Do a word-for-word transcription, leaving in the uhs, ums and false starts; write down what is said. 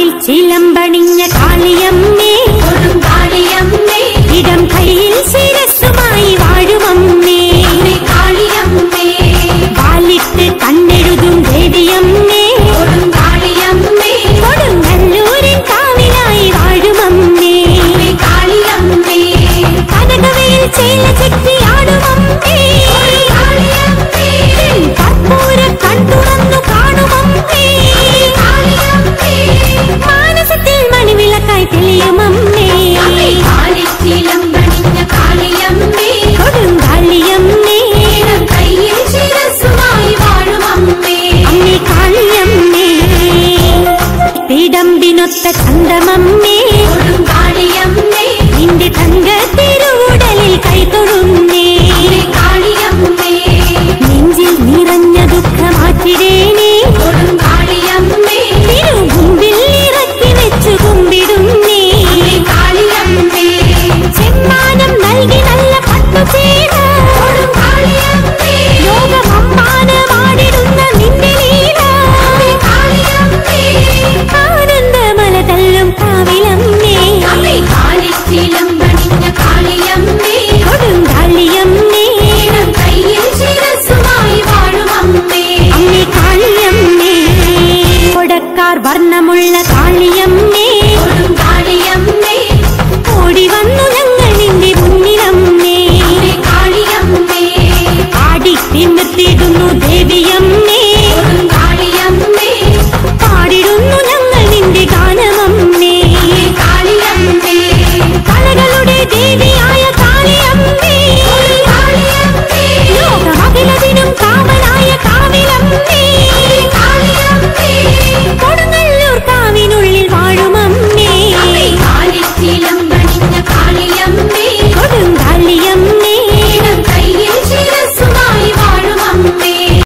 കാലിൽ ചിലമ്പണിഞ്ഞ കാളിയമ്മേ കൊടുങ്കാളിയമ്മേ ഇടം കൈയിൽ ശിരസ്സുമായി വാഴുമമ്മേ കാളിയമ്മേ വാലിട്ട് കണ്ണെഴുതും ദേവിയമ്മേ കൊടുങ്കാളിയമ്മേ കൊടുങ്ങല്ലൂരിൻ കാവിലായി വാഴുമമ്മേ കാളിയമ്മേ കനകവയിൽ ചേല ചെറ്റിയാടുമമ്മേ കർപ്പൂര കണ്ടുറന്നു കാണുമമ്മേ മാനസത്തിൽ മണിവിളക്കായി തെളിയുമമ്മേ കാലിച്ചിലമ്പണിഞ്ഞ കാളിയമ്മേ കൊടുങ്കാളിയമ്മേ കയ്യിൽ ശിരസ്സുമായി വാഴുമമ്മേ അമ്മേ കാളിയമ്മേ പീഡംബിനൊത്ത ചന്തമമ്മേ കൊടുങ്കാളിയമ്മേ നിന്റെ തങ്ക തിരുവുടലിൽ കൈതൊഴുന്നേ കാളിയമ്മേ നെഞ്ചിൽ നിറഞ്ഞ ദുഃഖമാറ്റിടേനേ കൊടുങ്കാളിയമ്മേ തിരുമുമ്പിൽ ഇറക്കി വെച്ചു കുമ്പിടുന്നേ കാളിയമ്മേ ചെമ്മാനം നൽകി നല്ല പട്ടുചേര കൊടുങ്കാളിയമ്മേ ലോകമമ്മാനമാടിടുന്ന നിന്റെ ലീല കാളിയമ്മേ ആനന്ദമല തല്ലും കാവിലമ്മേ കാലിച്ചിലമ്പണിഞ്ഞ കാളിയമ്മേ കൊടുങ്കാളിയമ്മേ കയ്യിൽ ശിരസ്സുമായി വാഴുമമ്മേ അമ്മേ കാളിയമ്മേ കൊടക്കാർ വർണ്ണമുള്ള കാളിയമ്മേ കൊടുങ്കാളിയമ്മേ ഓടി വന്ന